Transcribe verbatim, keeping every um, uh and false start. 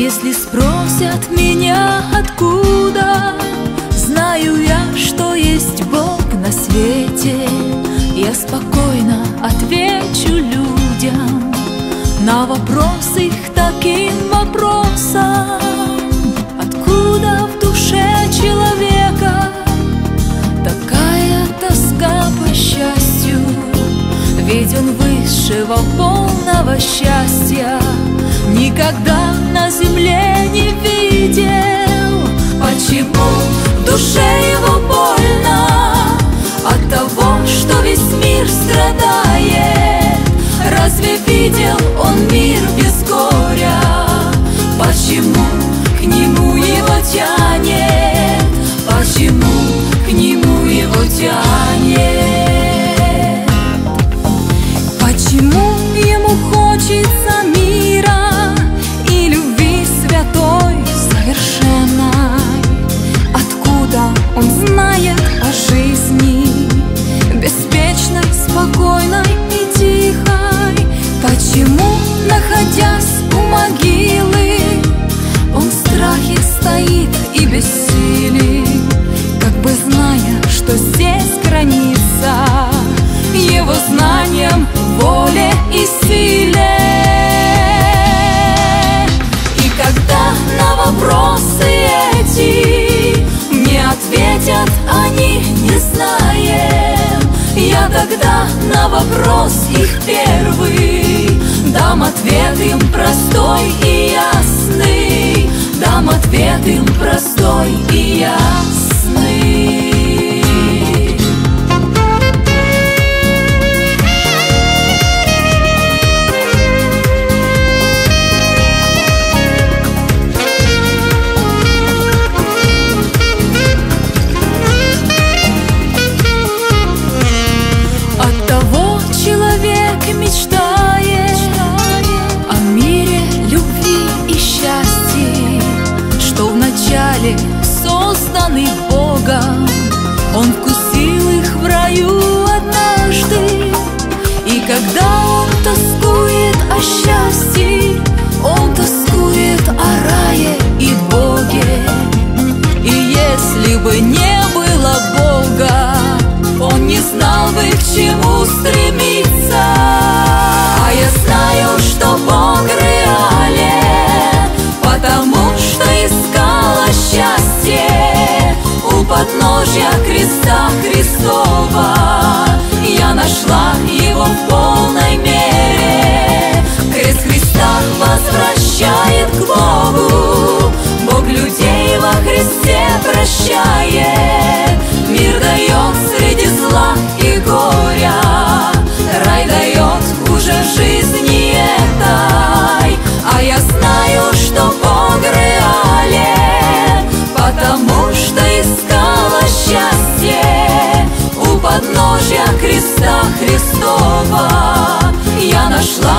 Если спросят меня откуда, знаю я, что есть Бог на свете. Я спокойно отвечу людям на вопрос их таким вопросом: откуда в душе человека такая тоска по счастью? Ведь он высшего полного счастья никогда на земле не видел. Почему в душе его больно от того, что весь мир страдает? Разве видел он мир без горя? Почему к нему его тянет? Почему к нему его тянет? Почему ему хочется мира и любви святой, совершенной? Откуда он знает о жизни беспечной, спокойной и тихой? Почему, находясь у могилы, он в страхе стоит и бессилен, как бы зная, что здесь граница его знаниям, воле и силе? И когда на вопросы эти мне ответят они не знаем, я тогда на вопрос их первый дам ответ им простой и ясный, дам ответ им простой и ясный. Мечтает о мире, любви и счастье, что вначале созданы Богом. Он вкусил их в раю однажды, и когда он тоскует о счастье, он тоскует о рае и Боге. И если бы не было Бога, он не знал бы, к чему стремиться. А я знаю, что Бог реален, потому что искала счастье у подножья креста Христова. Я нашла его в полной мере. Крест Христа возвращает к Богу, Бог людей во Христе прощает. Мир дает среди зла и горя, рай дает уже в жизни этой. А я знаю, что Бог реален, потому что искала счастье у подножья креста Христова. Я нашла